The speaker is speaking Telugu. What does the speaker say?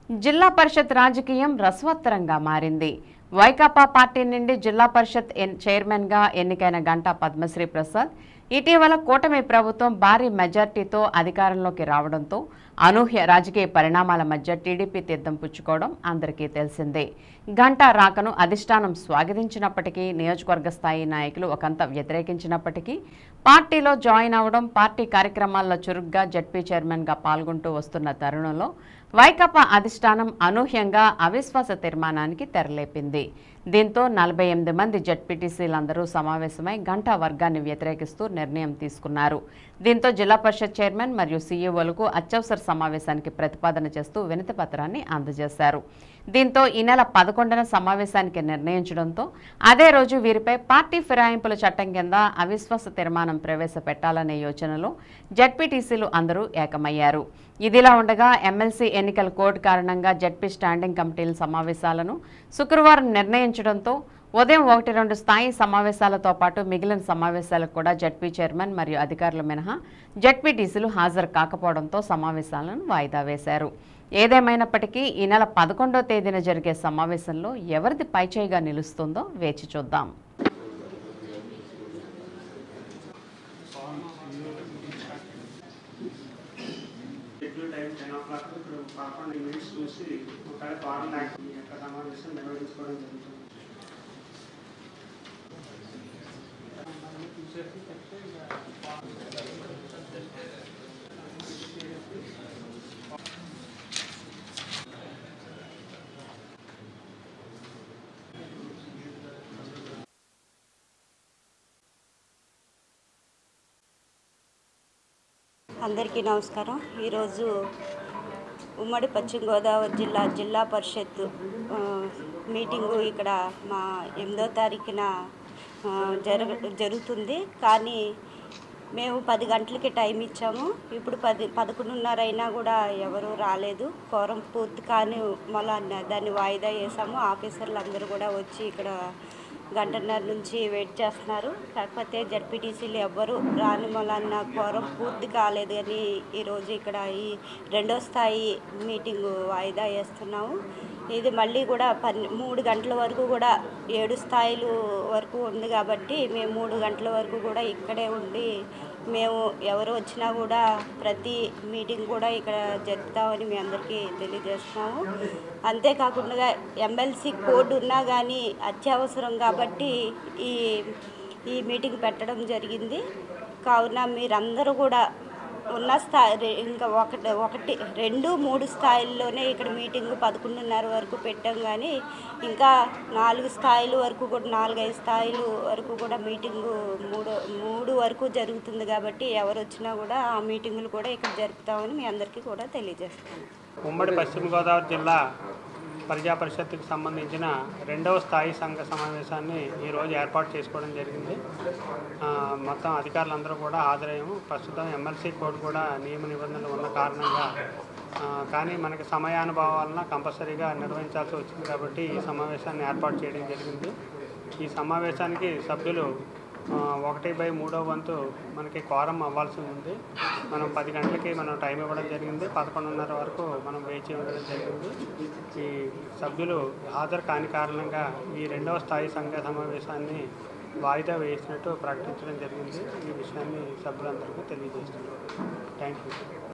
జిల్లా పరిషత్ రాజకీయం రసవత్తరంగా మారింది. వైకాపా పార్టీ నుండి జిల్లా పరిషత్ చైర్మన్ గా ఎన్నికైన గంటా పద్మశ్రీ ప్రసాద్ ఇటీవల కూటమి ప్రభుత్వం భారీ మెజార్టీతో అధికారంలోకి రావడంతో అనూహ్య రాజకీయ పరిణామాల మధ్య టీడీపీ తీర్థం పుచ్చుకోవడం అందరికీ తెలిసిందే. గంటా రాకను అధిష్టానం స్వాగతించినప్పటికీ, నియోజకవర్గ స్థాయి నాయకులు ఒకంత వ్యతిరేకించినప్పటికీ పార్టీలో జాయిన్ అవడం, పార్టీ కార్యక్రమాల్లో చురుగ్గా జడ్పీ చైర్మన్ గా పాల్గొంటూ వస్తున్న తరుణంలో వైకాపా అధిష్టానం అనూహ్యంగా అవిశ్వాస తీర్మానానికి తెరలేపింది. దీంతో 48 మంది జడ్పీటీసీలందరూ సమావేశమై గంటా వర్గాన్ని వ్యతిరేకిస్తూ నిర్ణయం తీసుకున్నారు. దీంతో జిల్లా పరిషత్ చైర్మన్ మరియు సీఈఓలకు అత్యవసర సమావేశానికి ప్రతిపాదన చేస్తూ వినతి పత్రాన్ని అందజేశారు. దీంతో ఈ నెల 11న సమావేశానికి నిర్ణయించడంతో అదే రోజు వీరిపై పార్టీ ఫిరాయింపుల చట్టం కింద అవిశ్వాస తీర్మానం ప్రవేశపెట్టాలనే యోచనలో జడ్పీటీసీలు అందరూ ఏకమయ్యారు. ఇదిలా ఉండగా ఎమ్మెల్సీ ఎన్నికల కోడ్ కారణంగా జడ్పీ స్టాండింగ్ కమిటీల సమావేశాలను శుక్రవారం నిర్ణయించడంతో ఉదయం 1-2 స్థాయి సమావేశాలతో పాటు మిగిలిన సమావేశాలకు కూడా జడ్పీ చైర్మన్ మరియు అధికారులు మినహా జడ్పీటీసీలు హాజరు కాకపోవడంతో సమావేశాలను వాయిదా వేశారు. ఏదేమైనప్పటికీ ఈ నెల 11వ తేదీన జరిగే సమావేశంలో ఎవరిది పైచేయిగా నిలుస్తుందో వేచి చూద్దాం. అందరికీ నమస్కారం. ఈరోజు ఉమ్మడి పశ్చిమ గోదావరి జిల్లా పరిషత్ మీటింగు ఇక్కడ మా 8వ తారీఖున జరుగుతుంది. కానీ మేము 10 గంటలకి టైం ఇచ్చాము. ఇప్పుడు 11:30 అయినా కూడా ఎవరు రాలేదు. కోరం పూర్తి కానీ మళ్ళీ దాన్ని వాయిదా వేసాము. ఆఫీసర్లు అందరూ కూడా వచ్చి ఇక్కడ 1.5 గంటల నుంచి వెయిట్ చేస్తున్నారు. కాకపోతే జడ్పీటీసీలు ఎవ్వరూ రాని వలన కోరం పూర్తి కాలేదు అని ఈరోజు ఇక్కడ ఈ 2వ స్థాయి మీటింగు వాయిదా వేస్తున్నాము. ఇది మళ్ళీ కూడా 3 గంటల వరకు కూడా 7 స్థాయిలు వరకు ఉంది కాబట్టి మేము 3 గంటల వరకు కూడా ఇక్కడే ఉండి మేము ఎవరు వచ్చినా కూడా ప్రతి మీటింగ్ కూడా ఇక్కడ జరుపుతామని మీ అందరికీ తెలియజేస్తున్నాము. అంతేకాకుండా ఎమ్మెల్సీ కోడ్ ఉన్నా కానీ అత్యవసరం కాబట్టి ఈ మీటింగ్ పెట్టడం జరిగింది. కావున మీరందరూ కూడా ఉన్న స్థాయి ఇంకా 1, 2, 3 స్థాయిల్లోనే ఇక్కడ మీటింగ్ 11:30 వరకు పెట్టాం. కానీ ఇంకా 4 స్థాయిల వరకు కూడా 4-5 స్థాయిలు వరకు కూడా మీటింగు 3 వరకు జరుగుతుంది. కాబట్టి ఎవరు వచ్చినా కూడా ఆ మీటింగులు కూడా ఇక్కడ జరుపుతామని మీ అందరికీ కూడా తెలియజేస్తాను. ఉమ్మడి పశ్చిమ గోదావరి జిల్లా ప్రజా పరిషత్తుకు సంబంధించిన 2వ స్థాయి సంఘ సమావేశాన్ని ఈరోజు ఏర్పాటు చేసుకోవడం జరిగింది. మొత్తం అధికారులందరూ కూడా హాజరయ్యాము. ప్రస్తుతం ఎమ్మెల్సీ కోడ్ కూడా నియమ నిబంధనలు ఉన్న కారణంగా కానీ మనకి సమయానుభవం వలన కంపల్సరీగా నిర్వహించాల్సి వచ్చింది కాబట్టి ఈ సమావేశాన్ని ఏర్పాటు చేయడం జరిగింది. ఈ సమావేశానికి సభ్యులు 1/3 వంతు మనకి క్వారం అవ్వాల్సి ఉంది. మనం 10 గంటలకి మనం టైం ఇవ్వడం జరిగింది. 11:30 వరకు మనం వేచి ఉండడం జరిగింది. ఈ సభ్యులు హాజరు కాని కారణంగా ఈ 2వ స్థాయి సంఘ సమావేశాన్ని వాయిదా వేసినట్టు ప్రకటించడం జరిగింది. ఈ విషయాన్ని సభ్యులందరికీ తెలియజేస్తున్నాను. Thank you.